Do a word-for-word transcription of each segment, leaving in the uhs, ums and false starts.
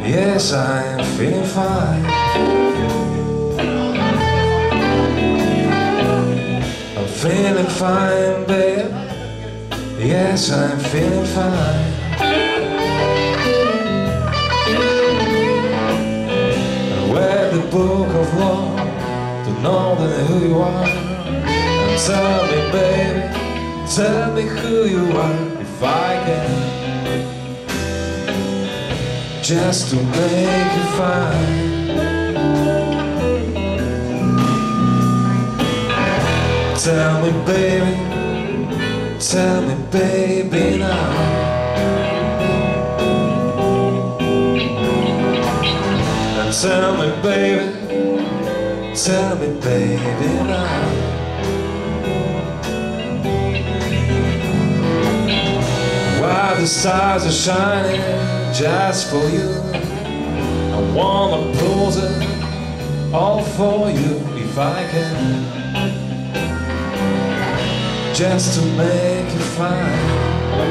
Yes, I'm feeling fine. I'm feeling fine, babe. Yes, I'm feeling fine. I read the book of law to know that who you are. And tell me, baby, tell me who you are, if I can, just to make you fine. Tell me, baby, tell me, baby, now. And tell me, baby, tell me, baby, now. While the stars are shining just for you, I wanna pose it all for you, if I can, just to make you fine.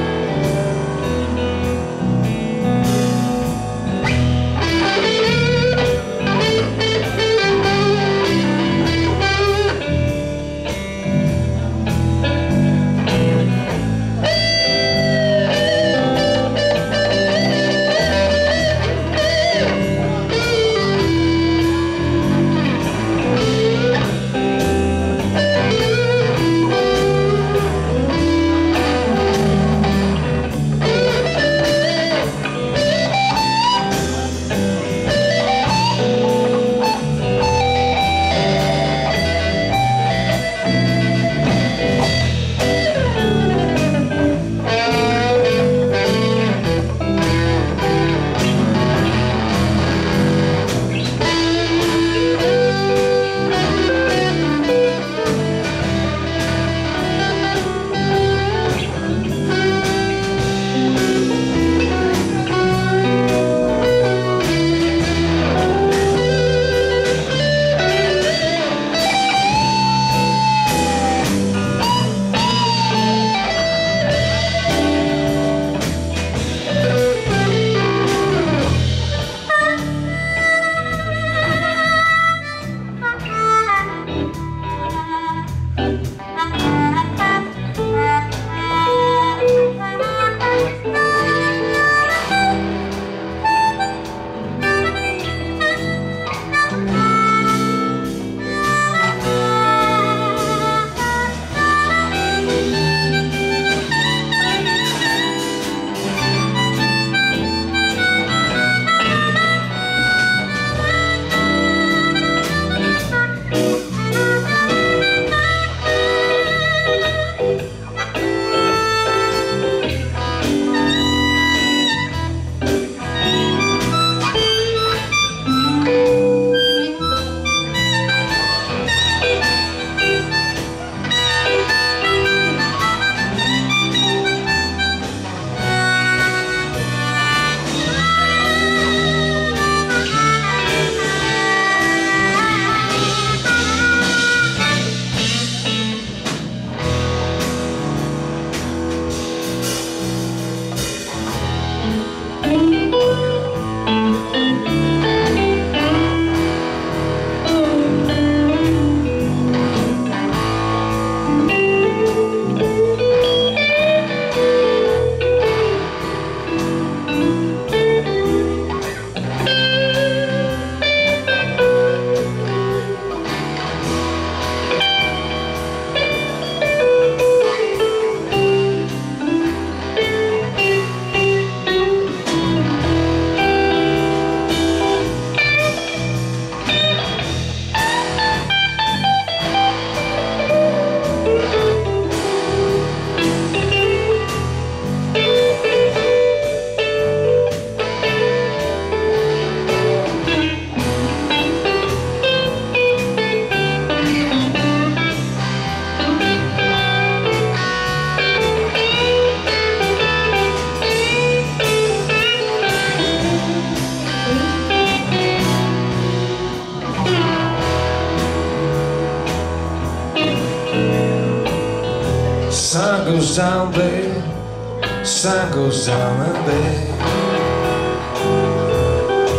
Sun goes down, babe. Sun goes down, babe.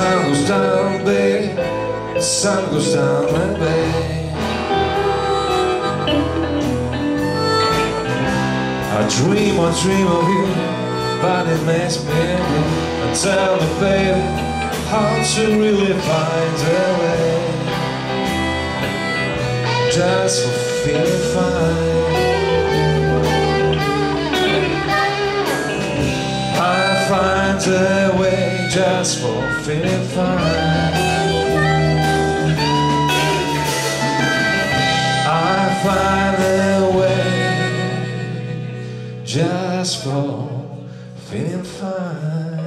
sun goes down, babe. The sun goes down, my babe. I dream, I dream of you, but it makes me blue. And tell me, baby, how to really find a way just for feeling fine. I find a way just for feeling fine. I find a way just for feeling fine.